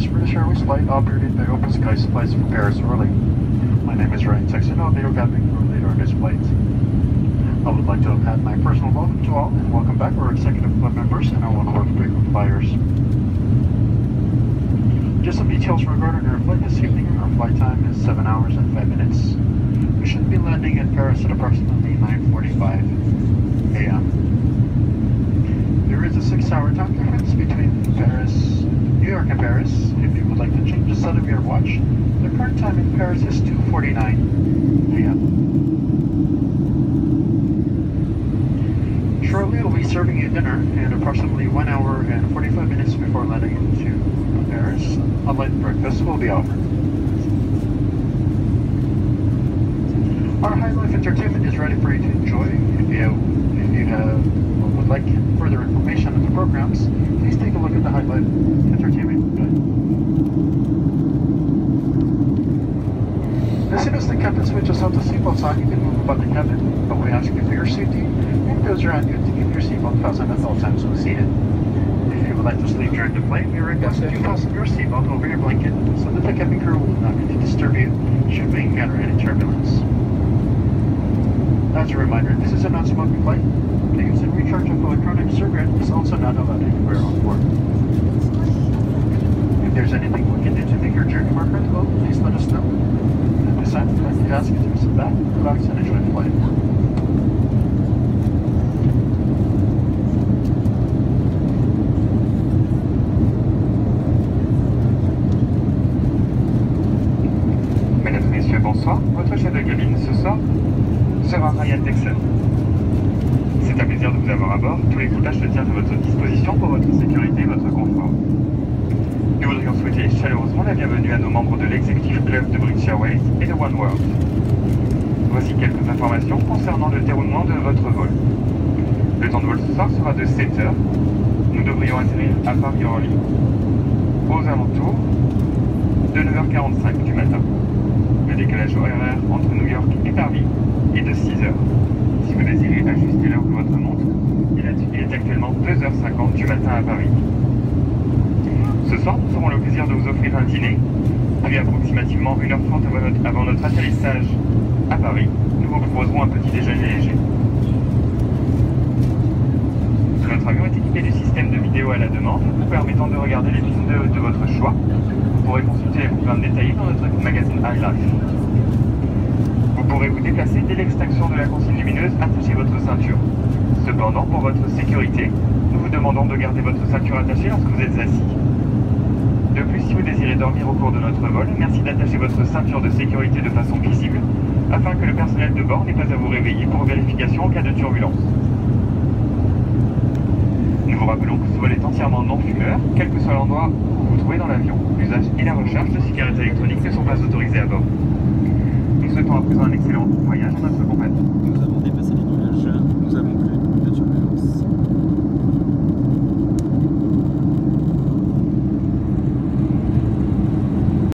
first British Airways flight operated by Opal Sky Supplies from Paris, Orly. My name is Ryan Texan, I'll be your cabin crew leader on this flight. I would like to add my personal welcome to all and welcome back our executive club members and all of our frequent flyers. Just some details regarding our flight this evening. Our flight time is 7 hours and 5 minutes. We should be landing in Paris at approximately 9:45 a.m. There is a 6-hour time difference between New York and Paris. If you would like to change the set of your watch, the current time in Paris is 2:49 a.m. Shortly, we'll be serving you dinner, and approximately 1 hour and 45 minutes before landing into Paris, a light breakfast will be offered. Our High Life entertainment is ready for you to enjoy. If you would like further information on the programs, please take a look at the High Life entertainment guide. As soon as the captain switches out the seatbelt sign, you can move about the cabin, but we ask you for your safety and those around you to keep your seatbelt fastened at all times when seated. If you would like to sleep during the flight, we request that you fasten your seatbelt over your blanket so that the cabin crew will not need to disturb you should we encounter any turbulence. As a reminder, this is a non-smoking flight. The use and recharge of electronic cigarette is also not allowed anywhere on board. If there's anything we can do to make your journey more comfortable, please let us know. At this time, I'd like to ask you to sit back, relax, and enjoy the flight. Mesdames et messieurs, bonsoir. Votre chef de cabine ce soir sera Ryan Texan. C'est un plaisir de vous avoir à bord. Tous les équipages se tiennent à votre disposition pour votre sécurité et votre confort. Nous voudrions souhaiter chaleureusement la bienvenue à nos membres de l'Executive Club de British Airways et de One World. Voici quelques informations concernant le déroulement de votre vol. Le temps de vol ce soir sera de 7 heures. Nous devrions atterrir à Paris-Orly aux alentours de 9h45 du matin. Le décalage horaire entre New York et Paris est de 6 heures. Si vous désirez ajuster l'heure de votre montre, il est actuellement 2h50 du matin à Paris. Ce soir, nous aurons le plaisir de vous offrir un dîner, puis approximativement 1h30 avant notre atterrissage à Paris, nous vous proposerons un petit déjeuner léger. Notre avion est équipé du système de vidéo à la demande, vous permettant de regarder les films de votre choix. Vous pourrez consulter les programmes détaillés dans notre magazine High Life. Vous pourrez vous déplacer dès l'extinction de la consigne lumineuse, attachez votre ceinture. Cependant, pour votre sécurité, nous vous demandons de garder votre ceinture attachée lorsque vous êtes assis. De plus, si vous désirez dormir au cours de notre vol, merci d'attacher votre ceinture de sécurité de façon visible, afin que le personnel de bord n'ait pas à vous réveiller pour vérification en cas de turbulence. Nous vous rappelons que ce vol est entièrement non-fumeur, quel que soit l'endroit où vous vous trouvez dans l'avion. L'usage et la recharge de cigarettes électroniques ne sont pas autorisés à bord. Nous souhaitons à présent un excellent voyage en notre compagnie. Nous avons dépassé les nuages, nous avons plus de turbulence.